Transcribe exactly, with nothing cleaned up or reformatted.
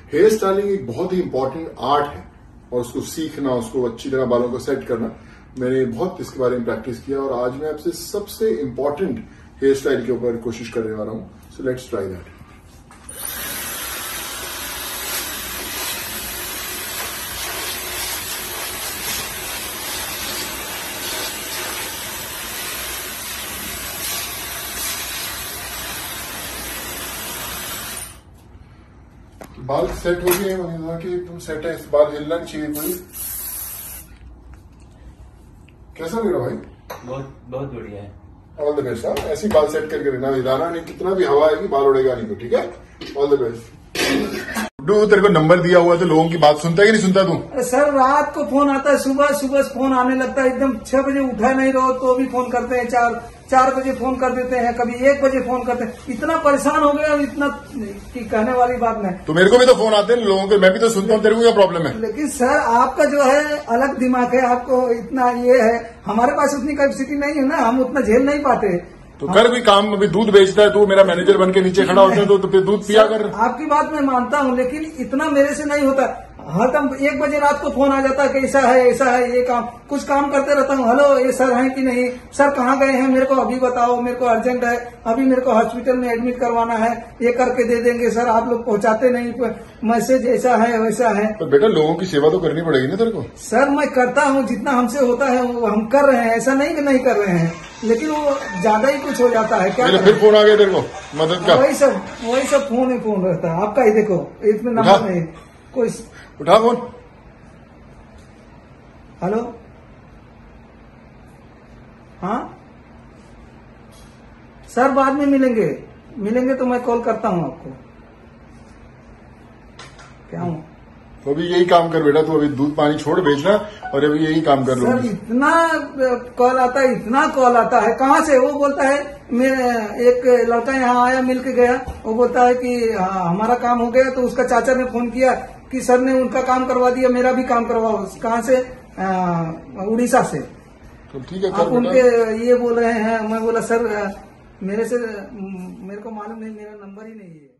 Hair styling एक बहुत ही important art है और उसको सीखना, उसको अच्छी तरह बालों को सेट करना, मैंने बहुत इसके बारे में प्रैक्टिस किया और आज मैं आपसे सबसे इंपॉर्टेंट हेयर स्टाइल के ऊपर कोशिश करने वाला हूं। So let's try that. बाल सेट हो गए, मैंने कहा कि एकदम सेट है, इस बाल हिलना नहीं चाहिए कोई। कैसा लग रहा भाई? बहुत बहुत बढ़िया है। All the best. हाँ, ऐसी बाल सेट करके रहना, हिलाना नहीं, कितना भी हवा आएगी बाल उड़ेगा नहीं तो, ठीक है? All the best. डू तेरे को नंबर दिया हुआ है तो लोगों की बात सुनता है कि नहीं सुनता तू? अरे सर, रात को फोन आता है, सुबह सुबह फोन आने लगता है, एकदम छह बजे उठा नहीं रहो तो भी फोन करते हैं, चार चार बजे फोन कर देते हैं, कभी एक बजे फोन करते हैं। इतना परेशान हो गया, इतना कि कहने वाली बात नहीं। तो मेरे को भी तो फोन आते हैं लोगों के, मैं भी तो सुनता हूँ। तेरे को क्या प्रॉब्लम है? लेकिन सर आपका जो है अलग दिमाग है, आपको इतना ये है, हमारे पास उतनी कैपेसिटी नहीं है ना, हम उतना झेल नहीं पाते। तो कर भी काम, अभी दूध बेचता है तू, मेरा मैनेजर बन के नीचे खड़ा होता है तो, तो फिर दूध पिया कर। आपकी बात मैं मानता हूँ, लेकिन इतना मेरे से नहीं होता। हर टाइम एक बजे रात को फोन आ जाता है कि ऐसा है ऐसा है, ये काम कुछ काम करते रहता हूँ। हेलो, ये सर हैं कि नहीं, सर कहाँ गए हैं, मेरे को अभी बताओ, मेरे को अर्जेंट है, अभी मेरे को हॉस्पिटल में एडमिट करवाना है, ये करके दे देंगे सर, आप लोग पहुंचाते नहीं, मैसेज ऐसा है वैसा है। तो बेटा लोगों की सेवा तो करनी पड़ेगी ना तेरे को। सर मैं करता हूँ, जितना हमसे होता है वो हम कर रहे हैं, ऐसा नहीं कि नहीं कर रहे हैं, लेकिन वो ज्यादा ही कुछ हो जाता है। क्या फिर फोन आ गया तेरे को मदद का? वही सब वही सब फोन ही फोन रहता है आपका ही। देखो इसमें नंबर नहीं, कोई उठा फोन। हेलो, हाँ सर, बाद में मिलेंगे मिलेंगे तो मैं कॉल करता हूँ आपको। क्या हूँ तो अभी यही काम कर बेटा, तू अभी दूध पानी छोड़ बेचना और अभी यही काम कर लो। सर इतना कॉल आता है, इतना कॉल आता है। कहाँ से? वो बोलता है, मैं एक लड़का यहाँ आया, मिल के गया, वो बोलता है कि हाँ, हमारा काम हो गया। तो उसका चाचा ने फोन किया कि सर ने उनका काम करवा दिया, मेरा भी काम करवाओ। कहाँ से? उड़ीसा से। तो ठीक है, आप उनके ये बोल रहे हैं। मैं बोला सर मेरे से मेरे को मालूम नहीं, मेरा नंबर ही नहीं है।